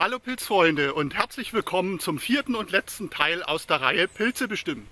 Hallo Pilzfreunde und herzlich willkommen zum vierten und letzten Teil aus der Reihe Pilze bestimmen.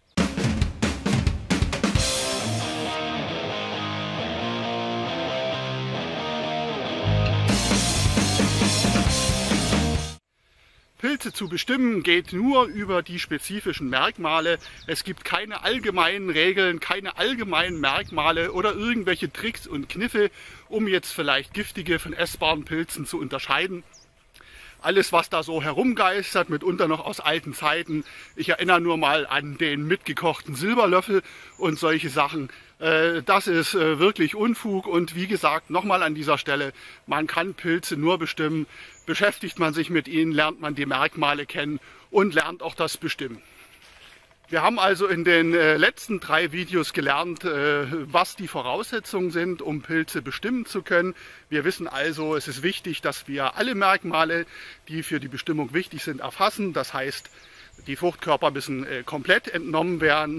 Pilze zu bestimmen geht nur über die spezifischen Merkmale. Es gibt keine allgemeinen Regeln, keine allgemeinen Merkmale oder irgendwelche Tricks und Kniffe, um jetzt vielleicht giftige von essbaren Pilzen zu unterscheiden. Alles, was da so herumgeistert, mitunter noch aus alten Zeiten. Ich erinnere nur mal an den mitgekochten Silberlöffel und solche Sachen. Das ist wirklich Unfug und wie gesagt, nochmal an dieser Stelle, man kann Pilze nur bestimmen. Beschäftigt man sich mit ihnen, lernt man die Merkmale kennen und lernt auch das Bestimmen. Wir haben also in den letzten 3 Videos gelernt, was die Voraussetzungen sind, um Pilze bestimmen zu können. Wir wissen also, es ist wichtig, dass wir alle Merkmale, die für die Bestimmung wichtig sind, erfassen. Das heißt, die Fruchtkörper müssen komplett entnommen werden.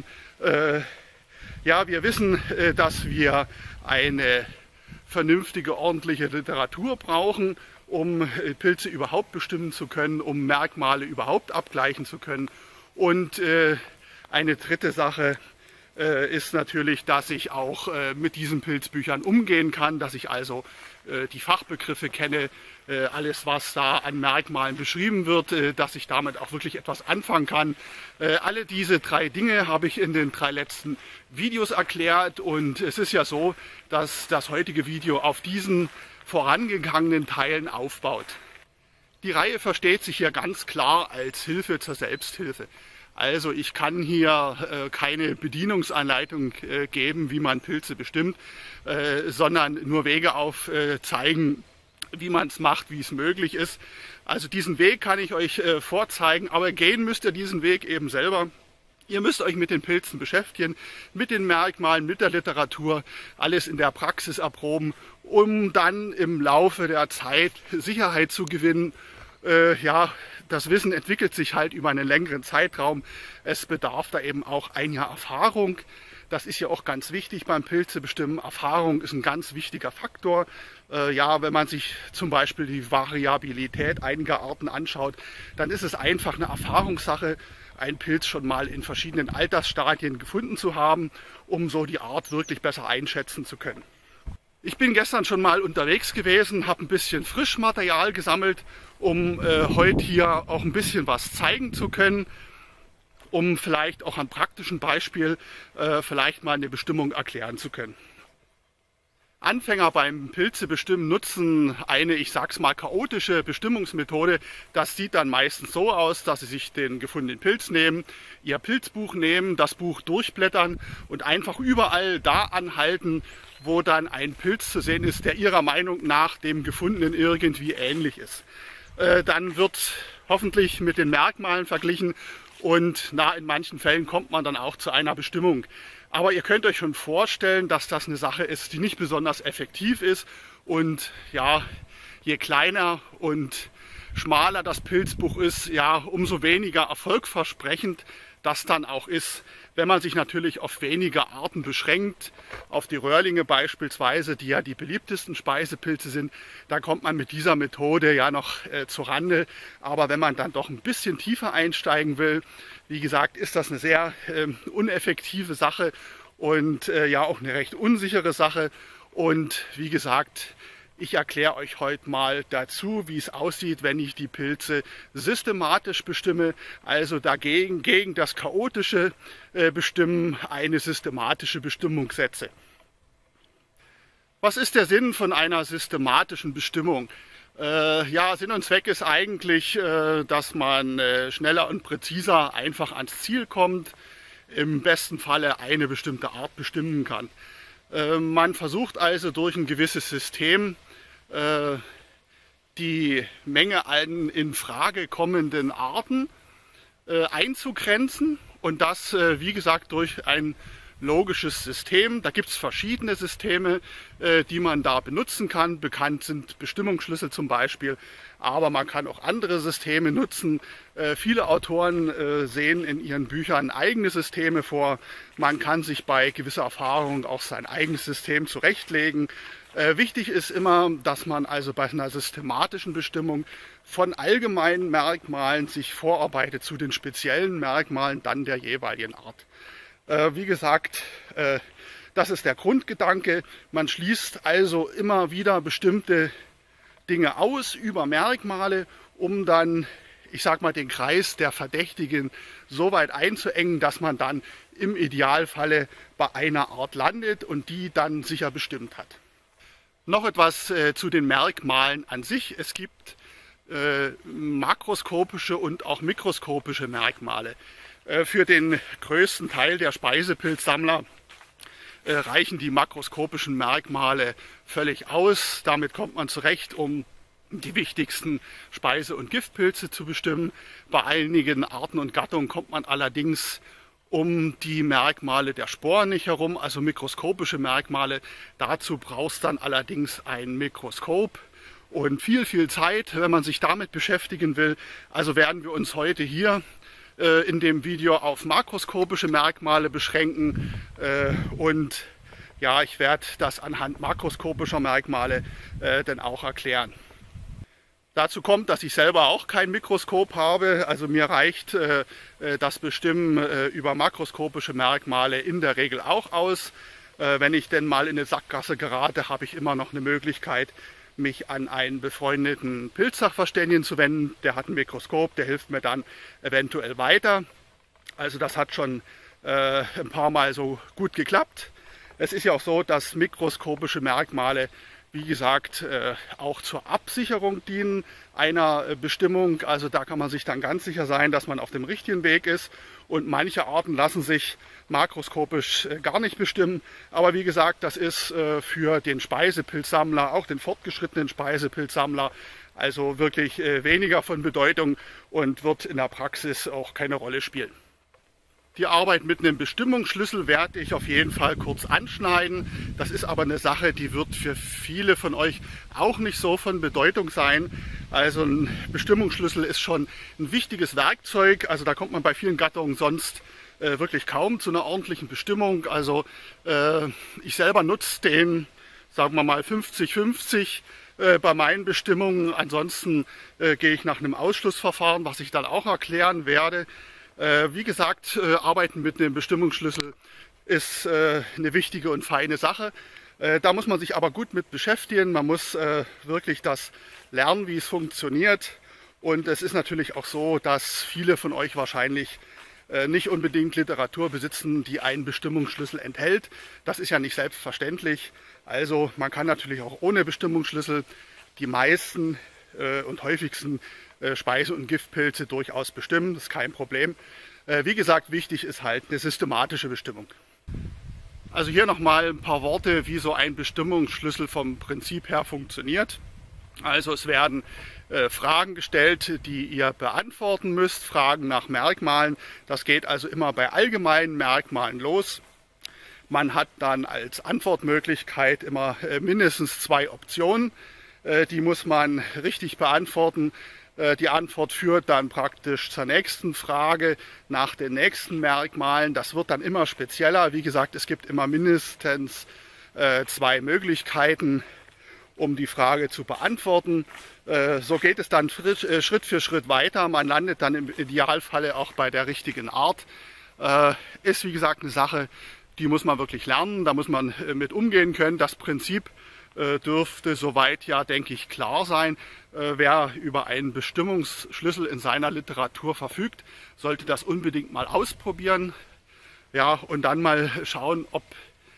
Ja, wir wissen, dass wir eine vernünftige, ordentliche Literatur brauchen, um Pilze überhaupt bestimmen zu können, um Merkmale überhaupt abgleichen zu können. Und eine dritte Sache ist natürlich, dass ich auch mit diesen Pilzbüchern umgehen kann, dass ich also die Fachbegriffe kenne, alles was da an Merkmalen beschrieben wird, dass ich damit auch wirklich etwas anfangen kann. Alle diese 3 Dinge habe ich in den 3 letzten Videos erklärt und es ist ja so, dass das heutige Video auf diesen vorangegangenen Teilen aufbaut. Die Reihe versteht sich hier ganz klar als Hilfe zur Selbsthilfe. Also ich kann hier keine Bedienungsanleitung geben, wie man Pilze bestimmt, sondern nur Wege aufzeigen, wie man es macht, wie es möglich ist. Also diesen Weg kann ich euch vorzeigen, aber gehen müsst ihr diesen Weg eben selber. Ihr müsst euch mit den Pilzen beschäftigen, mit den Merkmalen, mit der Literatur, alles in der Praxis erproben, um dann im Laufe der Zeit Sicherheit zu gewinnen. Ja, das Wissen entwickelt sich halt über einen längeren Zeitraum. Es bedarf da eben auch ein Jahr Erfahrung. Das ist ja auch ganz wichtig beim Pilzebestimmen. Erfahrung ist ein ganz wichtiger Faktor. Ja, wenn man sich zum Beispiel die Variabilität einiger Arten anschaut, dann ist es einfach eine Erfahrungssache, einen Pilz schon mal in verschiedenen Altersstadien gefunden zu haben, um so die Art wirklich besser einschätzen zu können. Ich bin gestern schon mal unterwegs gewesen, habe ein bisschen Frischmaterial gesammelt, um heute hier auch ein bisschen was zeigen zu können, um vielleicht auch am praktischen Beispiel vielleicht mal eine Bestimmung erklären zu können. Anfänger beim Pilzebestimmen nutzen eine, ich sag's mal, chaotische Bestimmungsmethode. Das sieht dann meistens so aus, dass sie sich den gefundenen Pilz nehmen, ihr Pilzbuch nehmen, das Buch durchblättern und einfach überall da anhalten, wo dann ein Pilz zu sehen ist, der ihrer Meinung nach dem gefundenen irgendwie ähnlich ist. Dann wird hoffentlich mit den Merkmalen verglichen und in manchen Fällen kommt man dann auch zu einer Bestimmung. Aber ihr könnt euch schon vorstellen, dass das eine Sache ist, die nicht besonders effektiv ist. Und ja, je kleiner und schmaler das Pilzbuch ist, ja, umso weniger erfolgversprechend das dann auch ist. Wenn man sich natürlich auf wenige Arten beschränkt, auf die Röhrlinge beispielsweise, die ja die beliebtesten Speisepilze sind, dann kommt man mit dieser Methode ja noch zur Rande. Aber wenn man dann doch ein bisschen tiefer einsteigen will, wie gesagt, ist das eine sehr uneffektive Sache und ja auch eine recht unsichere Sache. Und wie gesagt, ich erkläre euch heute mal dazu, wie es aussieht, wenn ich die Pilze systematisch bestimme, also dagegen, gegen das chaotische Bestimmen, eine systematische Bestimmung setze. Was ist der Sinn von einer systematischen Bestimmung? Ja, Sinn und Zweck ist eigentlich, dass man schneller und präziser einfach ans Ziel kommt, im besten Falle eine bestimmte Art bestimmen kann. Man versucht also durch ein gewisses System die Menge an in Frage kommenden Arten einzugrenzen und das, wie gesagt, durch ein logisches System. Da gibt es verschiedene Systeme, die man da benutzen kann. Bekannt sind Bestimmungsschlüssel zum Beispiel, aber man kann auch andere Systeme nutzen. Viele Autoren sehen in ihren Büchern eigene Systeme vor. Man kann sich bei gewisser Erfahrung auch sein eigenes System zurechtlegen. Wichtig ist immer, dass man also bei einer systematischen Bestimmung von allgemeinen Merkmalen sich vorarbeitet zu den speziellen Merkmalen dann der jeweiligen Art. Wie gesagt, das ist der Grundgedanke. Man schließt also immer wieder bestimmte Dinge aus über Merkmale, um dann, ich sag mal, den Kreis der Verdächtigen so weit einzuengen, dass man dann im Idealfalle bei einer Art landet und die dann sicher bestimmt hat. Noch etwas zu den Merkmalen an sich. Es gibt makroskopische und auch mikroskopische Merkmale. Für den größten Teil der Speisepilzsammler reichen die makroskopischen Merkmale völlig aus. Damit kommt man zurecht, um die wichtigsten Speise- und Giftpilze zu bestimmen. Bei einigen Arten und Gattungen kommt man allerdings um die Merkmale der Sporen nicht herum, also mikroskopische Merkmale. Dazu brauchst dann allerdings ein Mikroskop und viel Zeit, wenn man sich damit beschäftigen will. Also werden wir uns heute hier in dem Video auf makroskopische Merkmale beschränken und ja, ich werde das anhand makroskopischer Merkmale dann auch erklären. Dazu kommt, dass ich selber auch kein Mikroskop habe, also mir reicht das Bestimmen über makroskopische Merkmale in der Regel auch aus. Wenn ich denn mal in eine Sackgasse gerate, habe ich immer noch eine Möglichkeit, mich an einen befreundeten Pilzsachverständigen zu wenden. Der hat ein Mikroskop, der hilft mir dann eventuell weiter. Also das hat schon ein paar Mal so gut geklappt. Es ist ja auch so, dass mikroskopische Merkmale, wie gesagt, auch zur Absicherung dienen einer Bestimmung. Also da kann man sich dann ganz sicher sein, dass man auf dem richtigen Weg ist. Und manche Arten lassen sich makroskopisch gar nicht bestimmen. Aber wie gesagt, das ist für den Speisepilzsammler, auch den fortgeschrittenen Speisepilzsammler, also wirklich weniger von Bedeutung und wird in der Praxis auch keine Rolle spielen. Die Arbeit mit einem Bestimmungsschlüssel werde ich auf jeden Fall kurz anschneiden. Das ist aber eine Sache, die wird für viele von euch auch nicht so von Bedeutung sein. Also ein Bestimmungsschlüssel ist schon ein wichtiges Werkzeug. Also da kommt man bei vielen Gattungen sonst wirklich kaum zu einer ordentlichen Bestimmung. Also ich selber nutze den, sagen wir mal, 50-50 bei meinen Bestimmungen. Ansonsten gehe ich nach einem Ausschlussverfahren, was ich dann auch erklären werde. Wie gesagt, Arbeiten mit einem Bestimmungsschlüssel ist eine wichtige und feine Sache. Da muss man sich aber gut mit beschäftigen. Man muss wirklich das lernen, wie es funktioniert. Und es ist natürlich auch so, dass viele von euch wahrscheinlich nicht unbedingt Literatur besitzen, die einen Bestimmungsschlüssel enthält. Das ist ja nicht selbstverständlich. Also man kann natürlich auch ohne Bestimmungsschlüssel die meisten und häufigsten Speise- und Giftpilze durchaus bestimmen. Das ist kein Problem. Wie gesagt, wichtig ist halt eine systematische Bestimmung. Also hier nochmal ein paar Worte, wie so ein Bestimmungsschlüssel vom Prinzip her funktioniert. Also es werden Fragen gestellt, die ihr beantworten müsst, Fragen nach Merkmalen. Das geht also immer bei allgemeinen Merkmalen los. Man hat dann als Antwortmöglichkeit immer mindestens 2 Optionen. Die muss man richtig beantworten. Die Antwort führt dann praktisch zur nächsten Frage nach den nächsten Merkmalen. Das wird dann immer spezieller. Wie gesagt, es gibt immer mindestens 2 Möglichkeiten, um die Frage zu beantworten. So geht es dann Schritt für Schritt weiter. Man landet dann im Idealfalle auch bei der richtigen Art. Ist wie gesagt eine Sache, die muss man wirklich lernen. Da muss man mit umgehen können. Das Prinzip dürfte soweit ja, denke ich, klar sein. Wer über einen Bestimmungsschlüssel in seiner Literatur verfügt, sollte das unbedingt mal ausprobieren. Ja, und dann mal schauen, ob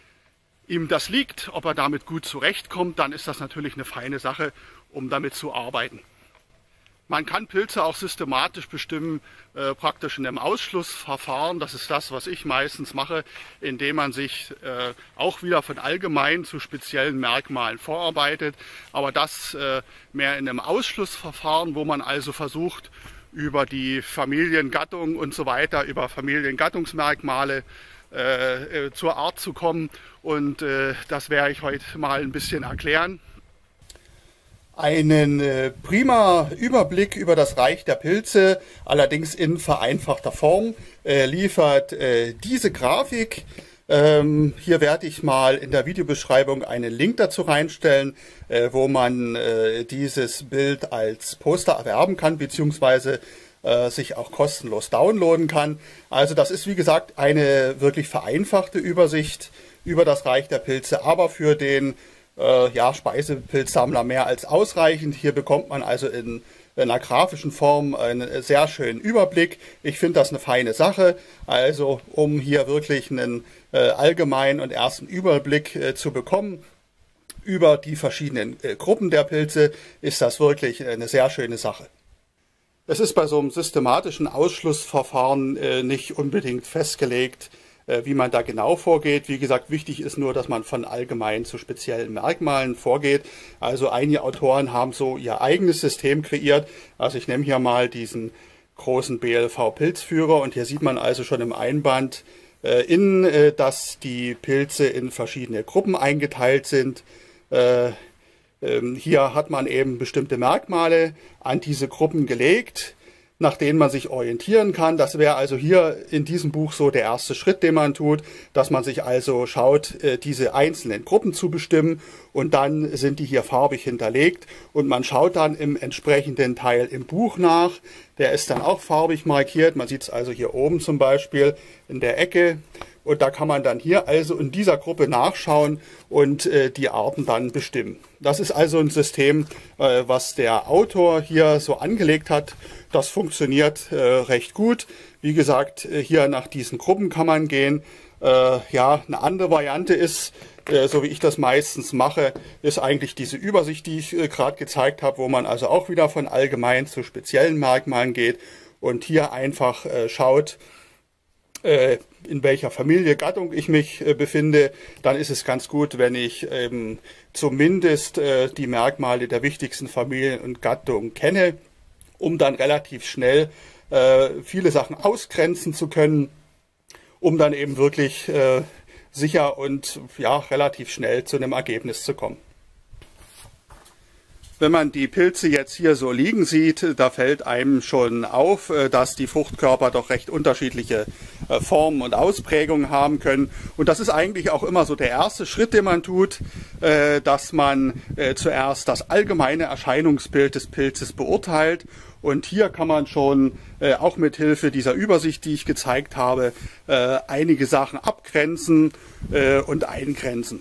ihm das liegt, ob er damit gut zurechtkommt. Dann ist das natürlich eine feine Sache, um damit zu arbeiten. Man kann Pilze auch systematisch bestimmen, praktisch in einem Ausschlussverfahren. Das ist das, was ich meistens mache, indem man sich auch wieder von allgemein zu speziellen Merkmalen vorarbeitet. Aber das mehr in einem Ausschlussverfahren, wo man also versucht, über die Familiengattung und so weiter, über Familiengattungsmerkmale zur Art zu kommen. Und das werde ich heute mal ein bisschen erklären. Einen prima Überblick über das Reich der Pilze, allerdings in vereinfachter Form, liefert diese Grafik. Hier werde ich mal in der Videobeschreibung einen Link dazu reinstellen, wo man dieses Bild als Poster erwerben kann, beziehungsweise sich auch kostenlos downloaden kann. Also das ist wie gesagt eine wirklich vereinfachte Übersicht über das Reich der Pilze, aber für den Speisepilzsammler mehr als ausreichend. Hier bekommt man also in einer grafischen Form einen sehr schönen Überblick. Ich finde das eine feine Sache. Also um hier wirklich einen allgemeinen und ersten Überblick zu bekommen über die verschiedenen Gruppen der Pilze, ist das wirklich eine sehr schöne Sache. Es ist bei so einem systematischen Ausschlussverfahren nicht unbedingt festgelegt, wie man da genau vorgeht. Wie gesagt, wichtig ist nur, dass man von allgemein zu speziellen Merkmalen vorgeht. Also einige Autoren haben so ihr eigenes System kreiert. Also ich nehme hier mal diesen großen BLV-Pilzführer und hier sieht man also schon im Einband dass die Pilze in verschiedene Gruppen eingeteilt sind. Hier hat man eben bestimmte Merkmale an diese Gruppen gelegt, nach denen man sich orientieren kann. Das wäre also hier in diesem Buch so der erste Schritt, den man tut, dass man sich also schaut, diese einzelnen Gruppen zu bestimmen und dann sind die hier farbig hinterlegt und man schaut dann im entsprechenden Teil im Buch nach. Der ist dann auch farbig markiert. Man sieht es also hier oben zum Beispiel in der Ecke. Und da kann man dann hier also in dieser Gruppe nachschauen und die Arten dann bestimmen. Das ist also ein System, was der Autor hier so angelegt hat. Das funktioniert recht gut. Wie gesagt, hier nach diesen Gruppen kann man gehen. Eine andere Variante ist, so wie ich das meistens mache, ist eigentlich diese Übersicht, die ich gerade gezeigt habe, wo man also auch wieder von allgemein zu speziellen Merkmalen geht und hier einfach schaut, in welcher Familie, Gattung ich mich befinde. Dann ist es ganz gut, wenn ich zumindest die Merkmale der wichtigsten Familien und Gattungen kenne, um dann relativ schnell viele Sachen ausgrenzen zu können, um dann eben wirklich sicher und relativ schnell zu einem Ergebnis zu kommen. Wenn man die Pilze jetzt hier so liegen sieht, da fällt einem schon auf, dass die Fruchtkörper doch recht unterschiedliche Formen und Ausprägungen haben können. Und das ist eigentlich auch immer so der erste Schritt, den man tut, dass man zuerst das allgemeine Erscheinungsbild des Pilzes beurteilt. Und hier kann man schon auch mit Hilfe dieser Übersicht, die ich gezeigt habe, einige Sachen abgrenzen und eingrenzen.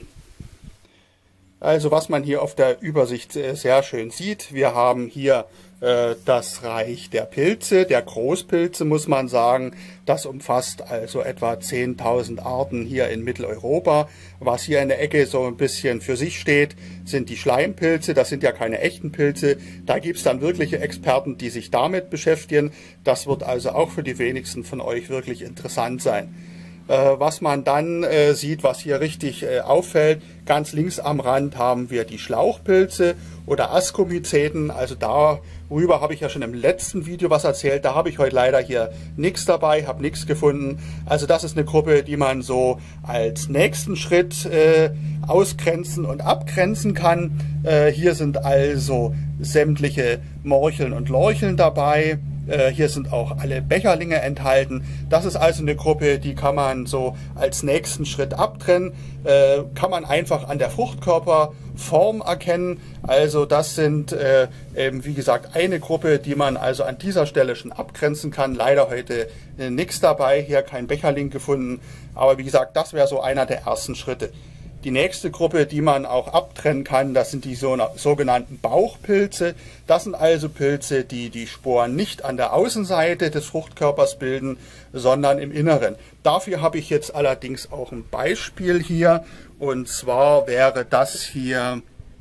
Also was man hier auf der Übersicht sehr schön sieht, wir haben hier das Reich der Pilze, der Großpilze muss man sagen. Das umfasst also etwa 10.000 Arten hier in Mitteleuropa. Was hier in der Ecke so ein bisschen für sich steht, sind die Schleimpilze. Das sind ja keine echten Pilze. Da gibt es dann wirkliche Experten, die sich damit beschäftigen. Das wird also auch für die wenigsten von euch wirklich interessant sein. Was man dann sieht, was hier richtig auffällt, ganz links am Rand haben wir die Schlauchpilze oder Ascomyceten. Also darüber habe ich ja schon im letzten Video was erzählt. Da habe ich heute leider hier nichts dabei, habe nichts gefunden. Also das ist eine Gruppe, die man so als nächsten Schritt ausgrenzen und abgrenzen kann. Hier sind also sämtliche Morcheln und Lorcheln dabei. Hier sind auch alle Becherlinge enthalten. Das ist also eine Gruppe, die kann man so als nächsten Schritt abtrennen. Kann man einfach an der Fruchtkörperform erkennen. Also das sind eben wie gesagt eine Gruppe, die man also an dieser Stelle schon abgrenzen kann. Leider heute nichts dabei, hier kein Becherling gefunden. Aber wie gesagt, das wäre so einer der ersten Schritte. Die nächste Gruppe, die man auch abtrennen kann, das sind die sogenannten Bauchpilze. Das sind also Pilze, die die Sporen nicht an der Außenseite des Fruchtkörpers bilden, sondern im Inneren. Dafür habe ich jetzt allerdings auch ein Beispiel hier. Und zwar wäre das hier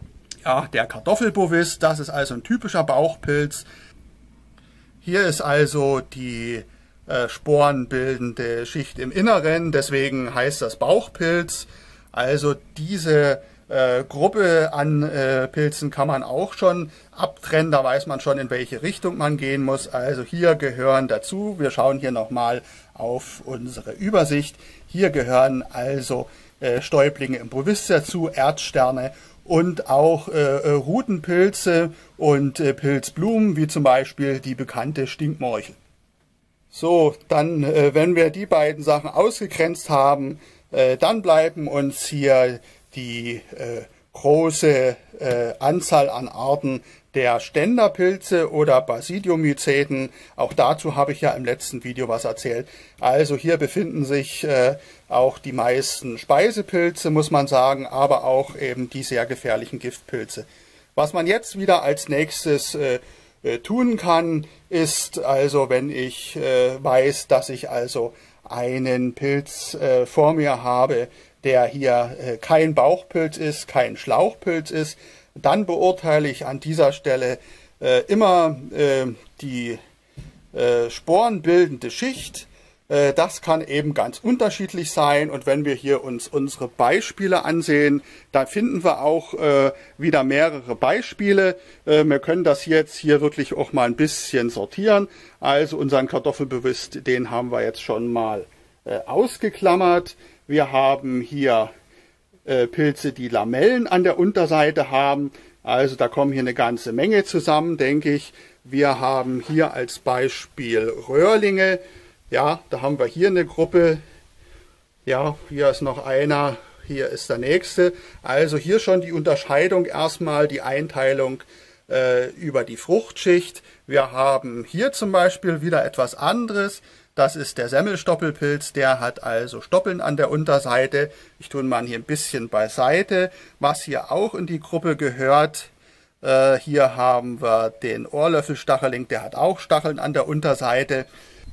der Kartoffelbovis. Das ist also ein typischer Bauchpilz. Hier ist also die sporenbildende Schicht im Inneren, deswegen heißt das Bauchpilz. Also diese Gruppe an Pilzen kann man auch schon abtrennen, da weiß man schon, in welche Richtung man gehen muss. Also hier gehören dazu, wir schauen hier nochmal auf unsere Übersicht, hier gehören also Stäublinge im Bovis dazu, Erdsterne und auch Rutenpilze und Pilzblumen, wie zum Beispiel die bekannte Stinkmorchel. So, dann, wenn wir die beiden Sachen ausgegrenzt haben, Dann bleiben uns hier die große Anzahl an Arten der Ständerpilze oder Basidiomyceten. Auch dazu habe ich ja im letzten Video was erzählt. Also hier befinden sich auch die meisten Speisepilze, muss man sagen, aber auch eben die sehr gefährlichen Giftpilze. Was man jetzt wieder als nächstes tun kann, ist also, wenn ich weiß, dass ich also einen Pilz vor mir habe, der hier kein Bauchpilz ist, kein Schlauchpilz ist, dann beurteile ich an dieser Stelle immer die sporenbildende Schicht. Das kann eben ganz unterschiedlich sein, und wenn wir hier uns unsere Beispiele ansehen, da finden wir auch wieder mehrere Beispiele. Wir können das jetzt hier wirklich auch mal ein bisschen sortieren. Also unseren Kartoffelbewusst, den haben wir jetzt schon mal ausgeklammert. Wir haben hier Pilze, die Lamellen an der Unterseite haben. Also da kommen hier eine ganze Menge zusammen, denke ich. Wir haben hier als Beispiel Röhrlinge. Ja, da haben wir hier eine Gruppe. Ja, hier ist noch einer. Hier ist der nächste. Also hier schon die Unterscheidung erstmal, die Einteilung über die Fruchtschicht. Wir haben hier zum Beispiel wieder etwas anderes. Das ist der Semmelstoppelpilz, der hat also Stoppeln an der Unterseite. Ich tue mal hier ein bisschen beiseite. Was hier auch in die Gruppe gehört, hier haben wir den Ohrlöffelstachelind, der hat auch Stacheln an der Unterseite.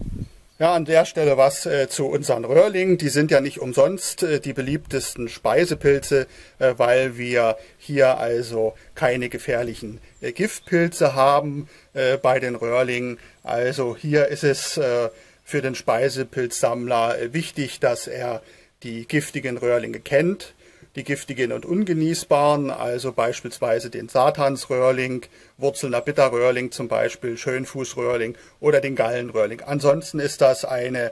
Ja, an der Stelle was zu unseren Röhrlingen. Die sind ja nicht umsonst die beliebtesten Speisepilze, weil wir hier also keine gefährlichen Giftpilze haben bei den Röhrlingen. Also hier ist es für den Speisepilzsammler wichtig, dass er die giftigen Röhrlinge kennt, die giftigen und ungenießbaren, also beispielsweise den Satansröhrling, Wurzelnder Bitterröhrling zum Beispiel, Schönfußröhrling oder den Gallenröhrling. Ansonsten ist das eine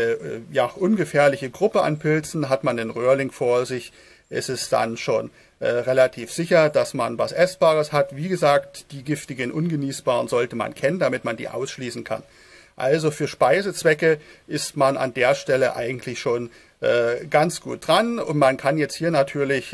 ja, ungefährliche Gruppe an Pilzen. Hat man den Röhrling vor sich, ist es dann schon relativ sicher, dass man was Essbares hat. Wie gesagt, die giftigen, ungenießbaren sollte man kennen, damit man die ausschließen kann. Also für Speisezwecke ist man an der Stelle eigentlich schon ganz gut dran, und man kann jetzt hier natürlich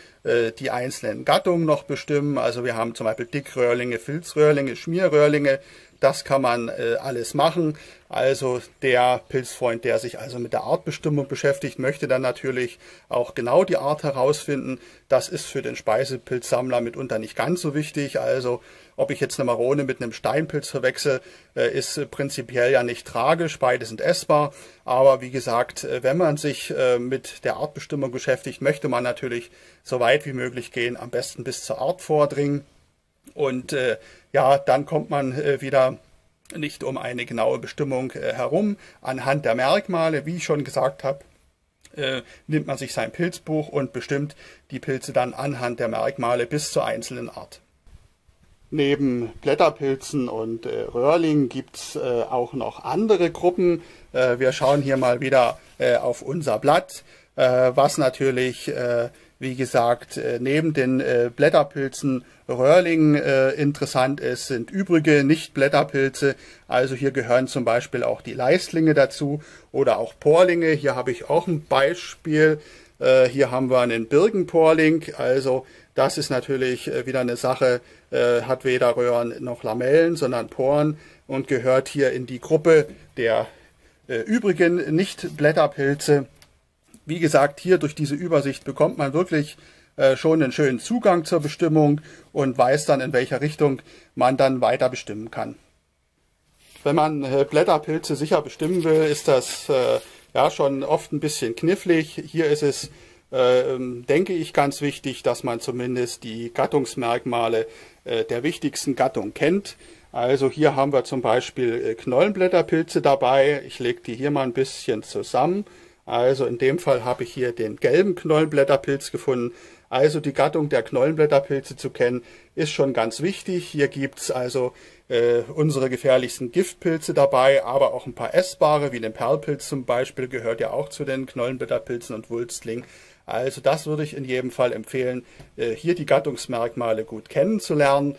die einzelnen Gattungen noch bestimmen. Also wir haben zum Beispiel Dickröhrlinge, Filzröhrlinge, Schmierröhrlinge. Das kann man alles machen. Also der Pilzfreund, der sich also mit der Artbestimmung beschäftigt, möchte dann natürlich auch genau die Art herausfinden. Das ist für den Speisepilzsammler mitunter nicht ganz so wichtig. Also ob ich jetzt eine Marone mit einem Steinpilz verwechsel, ist prinzipiell ja nicht tragisch. Beide sind essbar. Aber wie gesagt, wenn man sich mit der Artbestimmung beschäftigt, möchte man natürlich so weit wie möglich gehen, am besten bis zur Art vordringen. Und ja, dann kommt man wieder nicht um eine genaue Bestimmung herum. Anhand der Merkmale, wie ich schon gesagt habe, nimmt man sich sein Pilzbuch und bestimmt die Pilze dann anhand der Merkmale bis zur einzelnen Art. Neben Blätterpilzen und Röhrlingen gibt es auch noch andere Gruppen. Wir schauen hier mal wieder auf unser Blatt, was natürlich wie gesagt, neben den Blätterpilzen Röhrlingen interessant ist, sind übrige Nicht-Blätterpilze. Also hier gehören zum Beispiel auch die Leistlinge dazu oder auch Porlinge. Hier habe ich auch ein Beispiel. Hier haben wir einen Birkenporling. Also das ist natürlich wieder eine Sache, hat weder Röhren noch Lamellen, sondern Poren und gehört hier in die Gruppe der übrigen Nicht-Blätterpilze. Wie gesagt, hier durch diese Übersicht bekommt man wirklich schon einen schönen Zugang zur Bestimmung und weiß dann, in welcher Richtung man dann weiter bestimmen kann. Wenn man Blätterpilze sicher bestimmen will, ist das ja schon oft ein bisschen knifflig. Hier ist es, denke ich, ganz wichtig, dass man zumindest die Gattungsmerkmale der wichtigsten Gattung kennt. Also hier haben wir zum Beispiel Knollenblätterpilze dabei. Ich lege die hier mal ein bisschen zusammen. Also in dem Fall habe ich hier den gelben Knollenblätterpilz gefunden. Also die Gattung der Knollenblätterpilze zu kennen, ist schon ganz wichtig. Hier gibt es also unsere gefährlichsten Giftpilze dabei, aber auch ein paar essbare, wie den Perlpilz zum Beispiel, gehört ja auch zu den Knollenblätterpilzen und Wulstlingen. Also das würde ich in jedem Fall empfehlen, hier die Gattungsmerkmale gut kennenzulernen.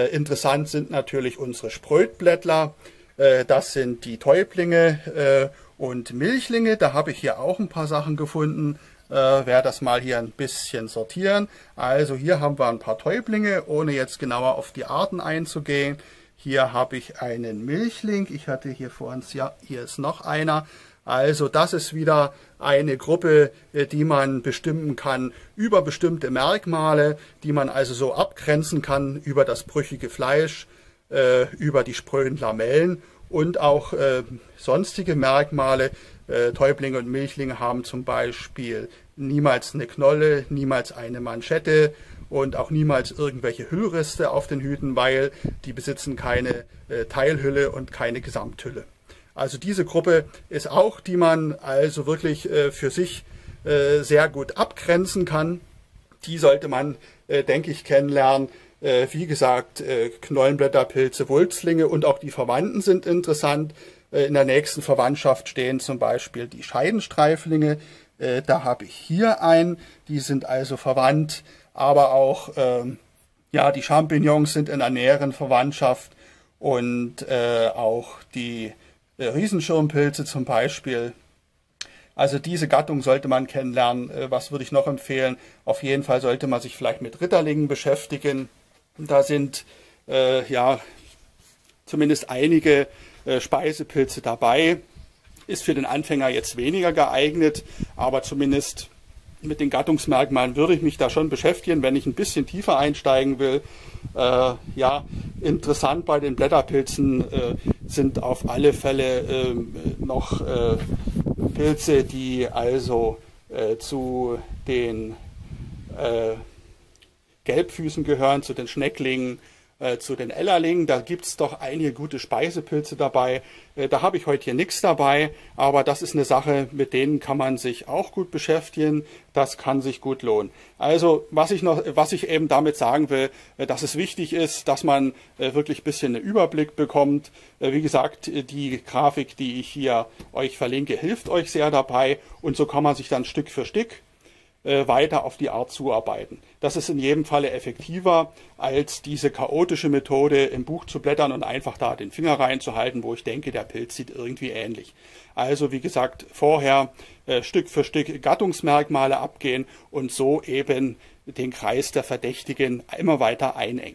Interessant sind natürlich unsere Sprötblättler. Das sind die Täublinge und Milchlinge. Da habe ich hier auch ein paar Sachen gefunden. Werde das mal hier ein bisschen sortieren. Also hier haben wir ein paar Täublinge, ohne jetzt genauer auf die Arten einzugehen. Hier habe ich einen Milchling. Ich hatte hier vorhin, ja, hier ist noch einer. Also das ist wieder eine Gruppe, die man bestimmen kann über bestimmte Merkmale, die man also so abgrenzen kann über das brüchige Fleisch, über die spröden Lamellen und auch sonstige Merkmale. Täublinge und Milchlinge haben zum Beispiel niemals eine Knolle, niemals eine Manschette und auch niemals irgendwelche Hüllriste auf den Hüten, weil die besitzen keine Teilhülle und keine Gesamthülle. Also diese Gruppe ist auch, die man also wirklich für sich sehr gut abgrenzen kann. Die sollte man, denke ich, kennenlernen. Wie gesagt, Knollenblätterpilze, Wulzlinge und auch die Verwandten sind interessant. In der nächsten Verwandtschaft stehen zum Beispiel die Scheidenstreiflinge. Da habe ich hier einen, die sind also verwandt, aber auch ja, die Champignons sind in der näheren Verwandtschaft und auch die Riesenschirmpilze zum Beispiel. Also diese Gattung sollte man kennenlernen. Was würde ich noch empfehlen? Auf jeden Fall sollte man sich vielleicht mit Ritterlingen beschäftigen. Da sind ja zumindest einige Speisepilze dabei. Ist für den Anfänger jetzt weniger geeignet, aber zumindest mit den Gattungsmerkmalen würde ich mich da schon beschäftigen, wenn ich ein bisschen tiefer einsteigen will. Ja, interessant bei den Blätterpilzen sind auf alle Fälle noch Pilze, die also zu den Gelbfüßen gehören, zu den Schnecklingen, zu den Ellerlingen. Da gibt es doch einige gute Speisepilze dabei. Da habe ich heute hier nichts dabei, aber das ist eine Sache, mit denen kann man sich auch gut beschäftigen. Das kann sich gut lohnen. Also was ich eben damit sagen will, dass es wichtig ist, dass man wirklich ein bisschen einen Überblick bekommt. Wie gesagt, die Grafik, die ich hier euch verlinke, hilft euch sehr dabei und so kann man sich dann Stück für Stück weiter auf die Art zuarbeiten. Das ist in jedem Falle effektiver, als diese chaotische Methode im Buch zu blättern und einfach da den Finger reinzuhalten, wo ich denke, der Pilz sieht irgendwie ähnlich. Also wie gesagt, vorher Stück für Stück Gattungsmerkmale abgehen und so eben den Kreis der Verdächtigen immer weiter einengen.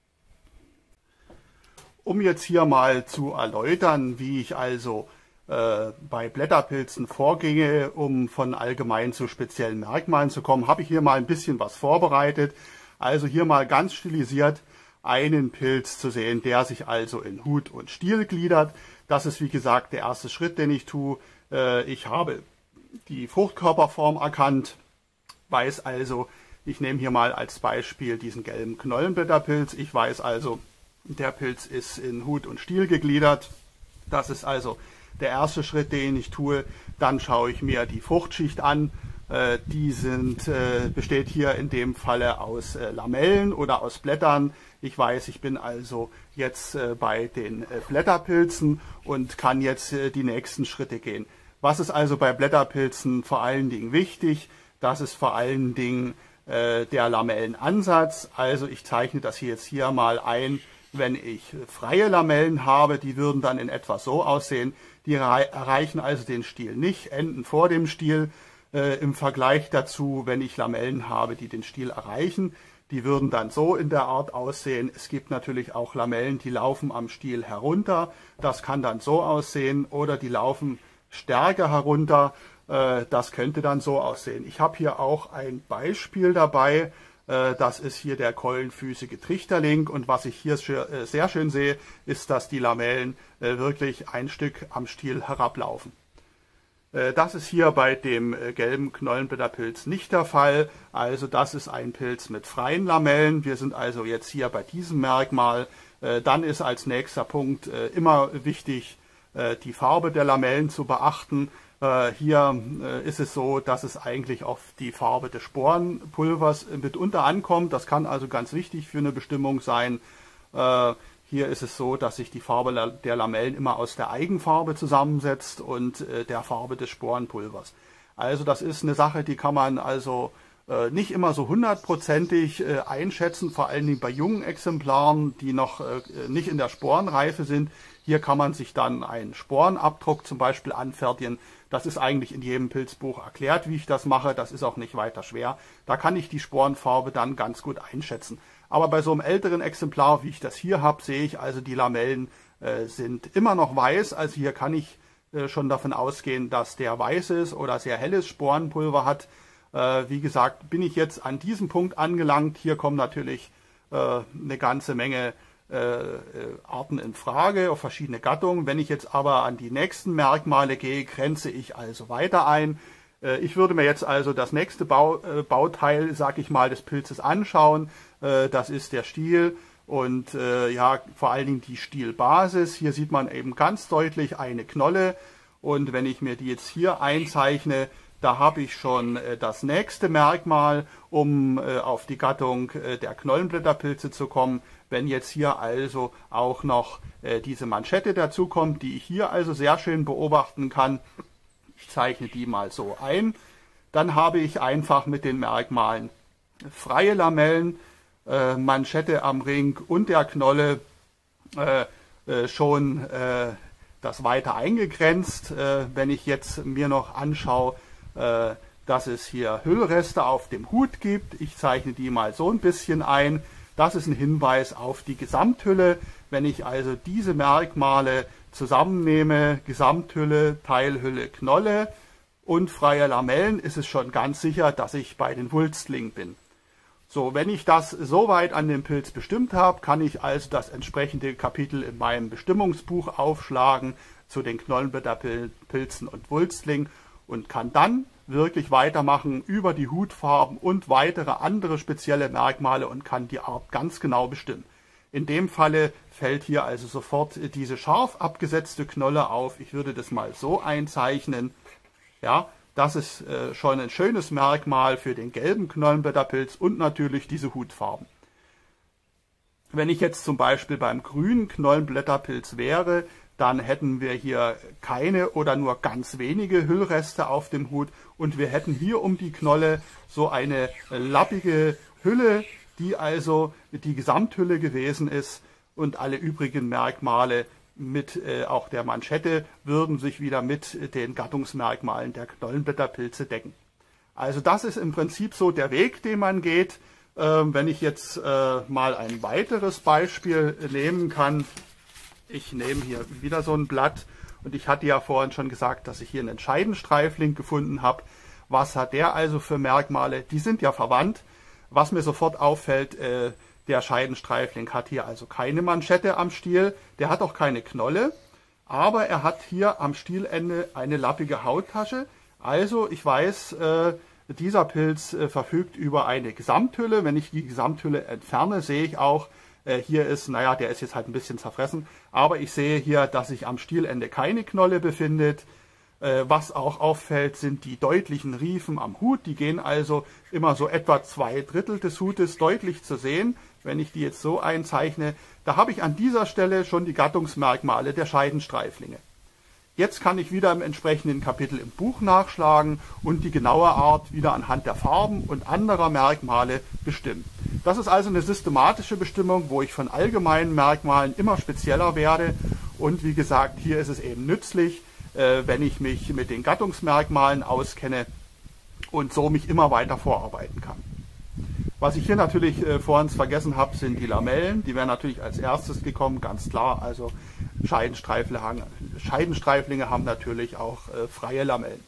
Um jetzt hier mal zu erläutern, wie ich also bei Blätterpilzen vorginge, um von allgemein zu speziellen Merkmalen zu kommen, habe ich hier mal ein bisschen was vorbereitet. Also hier mal ganz stilisiert einen Pilz zu sehen, der sich also in Hut und Stiel gliedert. Das ist wie gesagt der erste Schritt, den ich tue. Ich habe die Fruchtkörperform erkannt, weiß also, ich nehme hier mal als Beispiel diesen gelben Knollenblätterpilz. Ich weiß also, der Pilz ist in Hut und Stiel gegliedert. Das ist also der erste Schritt, den ich tue. Dann schaue ich mir die Fruchtschicht an. Die besteht hier in dem Falle aus Lamellen oder aus Blättern. Ich weiß, ich bin also jetzt bei den Blätterpilzen und kann jetzt die nächsten Schritte gehen. Was ist also bei Blätterpilzen vor allen Dingen wichtig? Das ist vor allen Dingen der Lamellenansatz. Also ich zeichne das jetzt hier mal ein. Wenn ich freie Lamellen habe, die würden dann in etwa so aussehen. Die erreichen also den Stiel nicht, enden vor dem Stiel. Im Vergleich dazu, wenn ich Lamellen habe, die den Stiel erreichen, die würden dann so in der Art aussehen. Es gibt natürlich auch Lamellen, die laufen am Stiel herunter. Das kann dann so aussehen. Oder die laufen stärker herunter. Das könnte dann so aussehen. Ich habe hier auch ein Beispiel dabei. Das ist hier der keulenfüßige Trichterling und was ich hier sehr schön sehe, ist, dass die Lamellen wirklich ein Stück am Stiel herablaufen. Das ist hier bei dem gelben Knollenblätterpilz nicht der Fall. Also das ist ein Pilz mit freien Lamellen. Wir sind also jetzt hier bei diesem Merkmal. Dann ist als nächster Punkt immer wichtig, die Farbe der Lamellen zu beachten. Hier ist es so, dass es eigentlich auf die Farbe des Sporenpulvers mitunter ankommt. Das kann also ganz wichtig für eine Bestimmung sein. Hier ist es so, dass sich die Farbe der Lamellen immer aus der Eigenfarbe zusammensetzt und der Farbe des Sporenpulvers. Also das ist eine Sache, die kann man also nicht immer so hundertprozentig einschätzen, vor allen Dingen bei jungen Exemplaren, die noch nicht in der Sporenreife sind. Hier kann man sich dann einen Sporenabdruck zum Beispiel anfertigen. Das ist eigentlich in jedem Pilzbuch erklärt, wie ich das mache. Das ist auch nicht weiter schwer. Da kann ich die Sporenfarbe dann ganz gut einschätzen. Aber bei so einem älteren Exemplar, wie ich das hier habe, sehe ich also, die Lamellen sind immer noch weiß. Also hier kann ich schon davon ausgehen, dass der weißes oder sehr helles Sporenpulver hat. Wie gesagt, bin ich jetzt an diesem Punkt angelangt. Hier kommen natürlich eine ganze Menge Arten in Frage, auf verschiedene Gattungen. Wenn ich jetzt aber an die nächsten Merkmale gehe, grenze ich also weiter ein. Ich würde mir jetzt also das nächste Bauteil, sag ich mal, des Pilzes anschauen. Das ist der Stiel und ja, vor allen Dingen die Stielbasis. Hier sieht man eben ganz deutlich eine Knolle und wenn ich mir die jetzt hier einzeichne, da habe ich schon das nächste Merkmal, um auf die Gattung der Knollenblätterpilze zu kommen. Wenn jetzt hier also auch noch diese Manschette dazu kommt, die ich hier also sehr schön beobachten kann, ich zeichne die mal so ein, dann habe ich einfach mit den Merkmalen freie Lamellen, Manschette am Ring und der Knolle schon das weiter eingegrenzt. Wenn ich jetzt mir noch anschaue, dass es hier Hüllreste auf dem Hut gibt. Ich zeichne die mal so ein bisschen ein. Das ist ein Hinweis auf die Gesamthülle. Wenn ich also diese Merkmale zusammennehme, Gesamthülle, Teilhülle, Knolle und freie Lamellen, ist es schon ganz sicher, dass ich bei den Wulstlingen bin. So, wenn ich das soweit an dem Pilz bestimmt habe, kann ich also das entsprechende Kapitel in meinem Bestimmungsbuch aufschlagen zu den Knollenblätterpilzen und Wulstlingen und kann dann wirklich weitermachen über die Hutfarben und weitere andere spezielle Merkmale und kann die Art ganz genau bestimmen. In dem Falle fällt hier also sofort diese scharf abgesetzte Knolle auf. Ich würde das mal so einzeichnen. Ja, das ist schon ein schönes Merkmal für den gelben Knollenblätterpilz und natürlich diese Hutfarben. Wenn ich jetzt zum Beispiel beim grünen Knollenblätterpilz wäre, dann hätten wir hier keine oder nur ganz wenige Hüllreste auf dem Hut und wir hätten hier um die Knolle so eine lappige Hülle, die also die Gesamthülle gewesen ist und alle übrigen Merkmale mit auch der Manschette würden sich wieder mit den Gattungsmerkmalen der Knollenblätterpilze decken. Also das ist im Prinzip so der Weg, den man geht. Wenn ich jetzt mal ein weiteres Beispiel nehmen kann, ich nehme hier wieder so ein Blatt und ich hatte ja vorhin schon gesagt, dass ich hier einen Scheidenstreifling gefunden habe. Was hat der also für Merkmale? Die sind ja verwandt. Was mir sofort auffällt, der Scheidenstreifling hat hier also keine Manschette am Stiel, der hat auch keine Knolle, aber er hat hier am Stielende eine lappige Hauttasche. Also ich weiß, dieser Pilz verfügt über eine Gesamthülle. Wenn ich die Gesamthülle entferne, sehe ich auch, hier ist, naja, der ist jetzt halt ein bisschen zerfressen, aber ich sehe hier, dass sich am Stielende keine Knolle befindet. Was auch auffällt, sind die deutlichen Riefen am Hut. Die gehen also immer so etwa 2/3 des Hutes deutlich zu sehen. Wenn ich die jetzt so einzeichne, da habe ich an dieser Stelle schon die Gattungsmerkmale der Scheidenstreiflinge. Jetzt kann ich wieder im entsprechenden Kapitel im Buch nachschlagen und die genaue Art wieder anhand der Farben und anderer Merkmale bestimmen. Das ist also eine systematische Bestimmung, wo ich von allgemeinen Merkmalen immer spezieller werde. Und wie gesagt, hier ist es eben nützlich, wenn ich mich mit den Gattungsmerkmalen auskenne und so mich immer weiter vorarbeiten kann. Was ich hier natürlich vorhin vergessen habe, sind die Lamellen. Die wären natürlich als erstes gekommen, ganz klar. Also Scheidenstreiflinge haben natürlich auch freie Lamellen.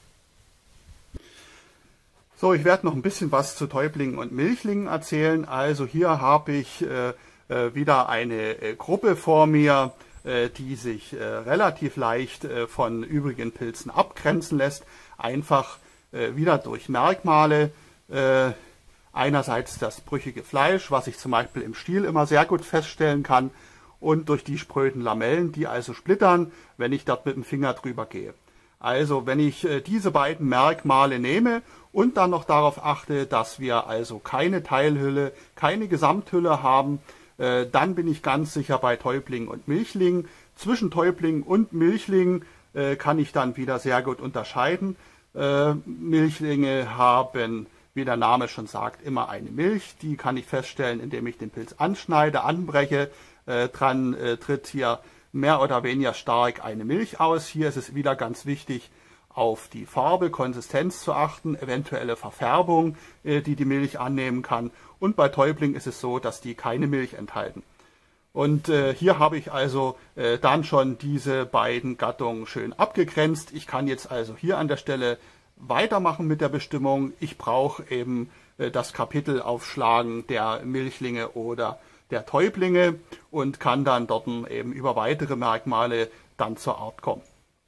So, ich werde noch ein bisschen was zu Täublingen und Milchlingen erzählen. Also hier habe ich wieder eine Gruppe vor mir, die sich relativ leicht von übrigen Pilzen abgrenzen lässt. Einfach wieder durch Merkmale. Einerseits das brüchige Fleisch, was ich zum Beispiel im Stiel immer sehr gut feststellen kann, und durch die spröden Lamellen, die also splittern, wenn ich dort mit dem Finger drüber gehe. Also wenn ich diese beiden Merkmale nehme und dann noch darauf achte, dass wir also keine Teilhülle, keine Gesamthülle haben, dann bin ich ganz sicher bei Täublingen und Milchlingen. Zwischen Täublingen und Milchlingen kann ich dann wieder sehr gut unterscheiden. Milchlinge haben wie der Name schon sagt, immer eine Milch. Die kann ich feststellen, indem ich den Pilz anschneide, anbreche. Dran tritt hier mehr oder weniger stark eine Milch aus. Hier ist es wieder ganz wichtig, auf die Farbe, Konsistenz zu achten, eventuelle Verfärbung, die Milch annehmen kann. Und bei Täubling ist es so, dass die keine Milch enthalten. Und hier habe ich also dann schon diese beiden Gattungen schön abgegrenzt. Ich kann jetzt also hier an der Stelle weitermachen mit der Bestimmung. Ich brauche eben das Kapitel aufschlagen der Milchlinge oder der Täublinge und kann dann dort eben über weitere Merkmale dann zur Art kommen.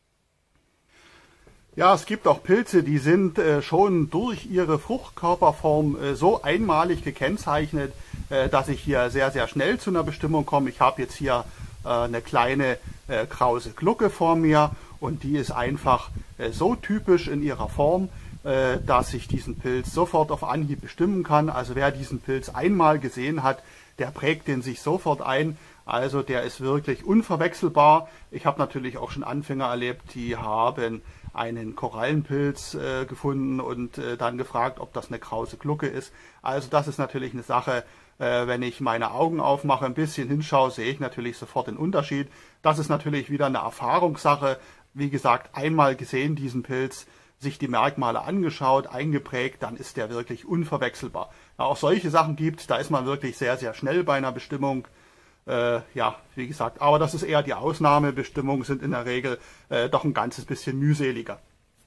Ja, es gibt auch Pilze, die sind schon durch ihre Fruchtkörperform so einmalig gekennzeichnet, dass ich hier sehr, sehr schnell zu einer Bestimmung komme. Ich habe jetzt hier eine kleine krause Glucke vor mir und die ist einfach so typisch in ihrer Form, dass ich diesen Pilz sofort auf Anhieb bestimmen kann. Also wer diesen Pilz einmal gesehen hat, der prägt den sich sofort ein. Also der ist wirklich unverwechselbar. Ich habe natürlich auch schon Anfänger erlebt, die haben einen Korallenpilz gefunden und dann gefragt, ob das eine krause Glucke ist. Also das ist natürlich eine Sache, wenn ich meine Augen aufmache, ein bisschen hinschaue, sehe ich natürlich sofort den Unterschied. Das ist natürlich wieder eine Erfahrungssache. Wie gesagt, einmal gesehen diesen Pilz, sich die Merkmale angeschaut, eingeprägt, dann ist der wirklich unverwechselbar. Ja, auch solche Sachen gibt, da ist man wirklich sehr, sehr schnell bei einer Bestimmung. Ja, wie gesagt, aber das ist eher die Ausnahme. Bestimmungen sind in der Regel doch ein ganzes bisschen mühseliger.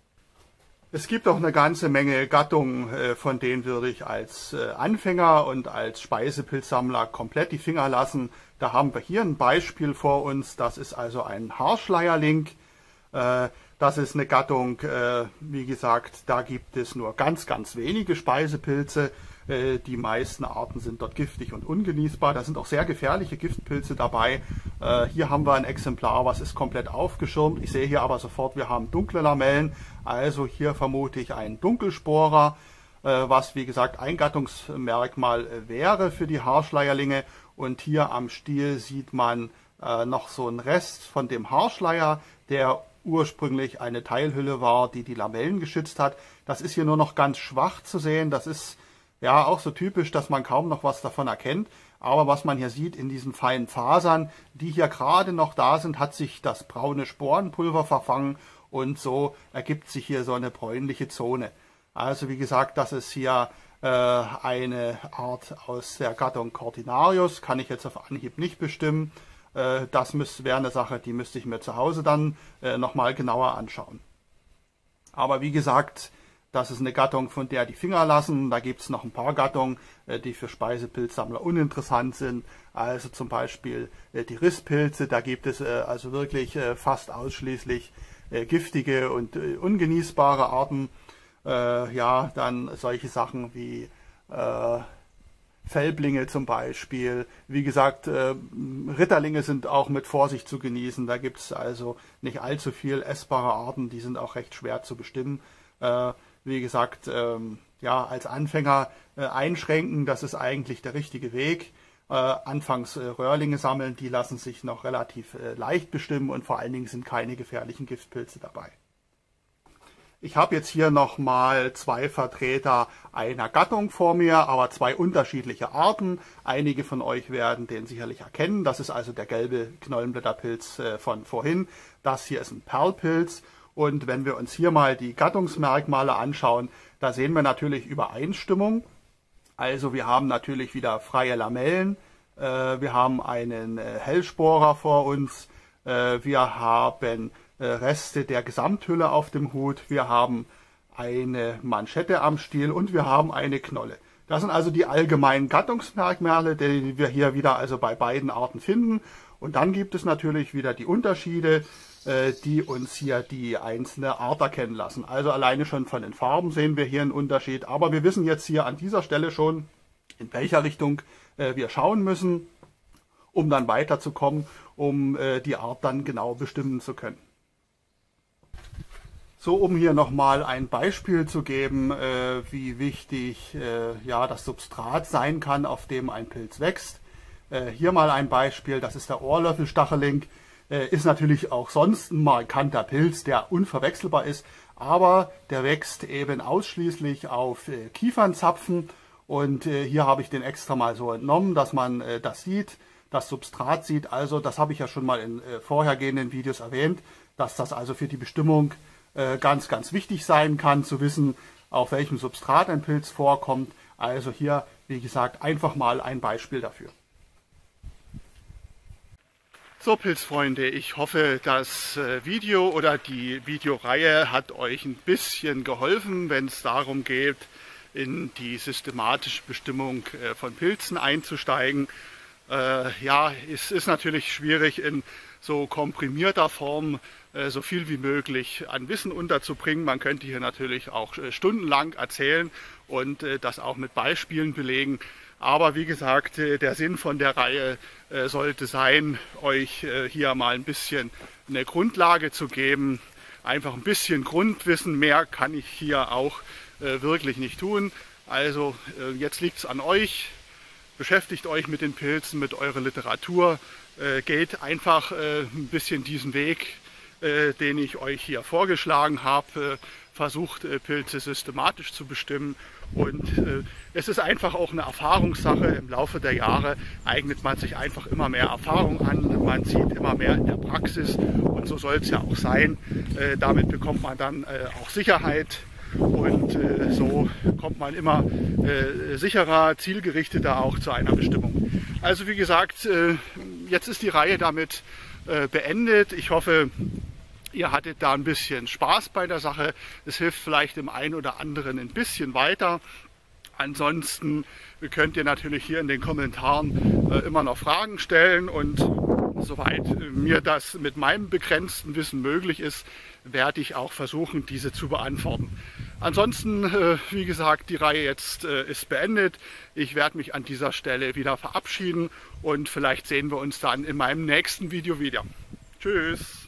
Es gibt auch eine ganze Menge Gattungen, von denen würde ich als Anfänger und als Speisepilzsammler komplett die Finger lassen. Da haben wir hier ein Beispiel vor uns. Das ist also ein Haarschleierling. Das ist eine Gattung, wie gesagt, da gibt es nur ganz, ganz wenige Speisepilze. Die meisten Arten sind dort giftig und ungenießbar. Da sind auch sehr gefährliche Giftpilze dabei. Hier haben wir ein Exemplar, was ist komplett aufgeschirmt. Ich sehe hier aber sofort, wir haben dunkle Lamellen. Also hier vermute ich einen Dunkelsporer, was wie gesagt ein Gattungsmerkmal wäre für die Haarschleierlinge. Und hier am Stiel sieht man noch so einen Rest von dem Haarschleier, der ursprünglich eine Teilhülle war, die die Lamellen geschützt hat. Das ist hier nur noch ganz schwach zu sehen. Das ist ja auch so typisch, dass man kaum noch was davon erkennt. Aber was man hier sieht in diesen feinen Fasern, die hier gerade noch da sind, hat sich das braune Sporenpulver verfangen und so ergibt sich hier so eine bräunliche Zone. Also wie gesagt, das ist hier eine Art aus der Gattung Cortinarius, kann ich jetzt auf Anhieb nicht bestimmen. Das wäre eine Sache, die müsste ich mir zu Hause dann nochmal genauer anschauen. Aber wie gesagt, das ist eine Gattung, von der die Finger lassen. Da gibt es noch ein paar Gattungen, die für Speisepilzsammler uninteressant sind. Also zum Beispiel die Risspilze. Da gibt es also wirklich fast ausschließlich giftige und ungenießbare Arten. Ja, dann solche Sachen wie Felblinge zum Beispiel. Wie gesagt, Ritterlinge sind auch mit Vorsicht zu genießen. Da gibt es also nicht allzu viel essbare Arten. Die sind auch recht schwer zu bestimmen. Wie gesagt, ja, als Anfänger einschränken, das ist eigentlich der richtige Weg. Anfangs Röhrlinge sammeln, die lassen sich noch relativ leicht bestimmen und vor allen Dingen sind keine gefährlichen Giftpilze dabei. Ich habe jetzt hier nochmal zwei Vertreter einer Gattung vor mir, aber zwei unterschiedliche Arten. Einige von euch werden den sicherlich erkennen. Das ist also der gelbe Knollenblätterpilz von vorhin. Das hier ist ein Perlpilz. Und wenn wir uns hier mal die Gattungsmerkmale anschauen, da sehen wir natürlich Übereinstimmung. Also wir haben natürlich wieder freie Lamellen, wir haben einen Hellsporer vor uns, wir haben Reste der Gesamthülle auf dem Hut, wir haben eine Manschette am Stiel und wir haben eine Knolle. Das sind also die allgemeinen Gattungsmerkmale, die wir hier wieder also bei beiden Arten finden. Und dann gibt es natürlich wieder die Unterschiede, die uns hier die einzelne Art erkennen lassen. Also alleine schon von den Farben sehen wir hier einen Unterschied. Aber wir wissen jetzt hier an dieser Stelle schon, in welcher Richtung wir schauen müssen, um dann weiterzukommen, um die Art dann genau bestimmen zu können. So, um hier nochmal ein Beispiel zu geben, wie wichtig ja, das Substrat sein kann, auf dem ein Pilz wächst. Hier mal ein Beispiel, das ist der Ohrlöffelstacheling. Ist natürlich auch sonst ein markanter Pilz, der unverwechselbar ist, aber der wächst eben ausschließlich auf Kiefernzapfen. Und hier habe ich den extra mal so entnommen, dass man das sieht, das Substrat sieht. Also das habe ich ja schon mal in vorhergehenden Videos erwähnt, dass das also für die Bestimmung ganz, ganz wichtig sein kann, zu wissen, auf welchem Substrat ein Pilz vorkommt. Also hier, wie gesagt, einfach mal ein Beispiel dafür. So Pilzfreunde, ich hoffe, das Video oder die Videoreihe hat euch ein bisschen geholfen, wenn es darum geht, in die systematische Bestimmung von Pilzen einzusteigen. Ja, es ist natürlich schwierig, in so komprimierter Form so viel wie möglich an Wissen unterzubringen. Man könnte hier natürlich auch stundenlang erzählen und das auch mit Beispielen belegen. Aber wie gesagt, der Sinn von der Reihe sollte sein, euch hier mal ein bisschen eine Grundlage zu geben. Einfach ein bisschen Grundwissen, mehr kann ich hier auch wirklich nicht tun. Also jetzt liegt es an euch. Beschäftigt euch mit den Pilzen, mit eurer Literatur. Geht einfach ein bisschen diesen Weg, den ich euch hier vorgeschlagen habe. Versucht Pilze systematisch zu bestimmen. Und es ist einfach auch eine Erfahrungssache. Im Laufe der Jahre eignet man sich einfach immer mehr Erfahrung an. Man sieht immer mehr in der Praxis. Und so soll es ja auch sein. Damit bekommt man dann auch Sicherheit. Und so kommt man immer sicherer, zielgerichteter auch zu einer Bestimmung. Also wie gesagt, jetzt ist die Reihe damit beendet. Ich hoffe, ihr hattet da ein bisschen Spaß bei der Sache. Es hilft vielleicht dem einen oder anderen ein bisschen weiter. Ansonsten könnt ihr natürlich hier in den Kommentaren immer noch Fragen stellen und soweit mir das mit meinem begrenzten Wissen möglich ist, werde ich auch versuchen, diese zu beantworten. Ansonsten, wie gesagt, die Reihe jetzt ist beendet. Ich werde mich an dieser Stelle wieder verabschieden und vielleicht sehen wir uns dann in meinem nächsten Video wieder. Tschüss!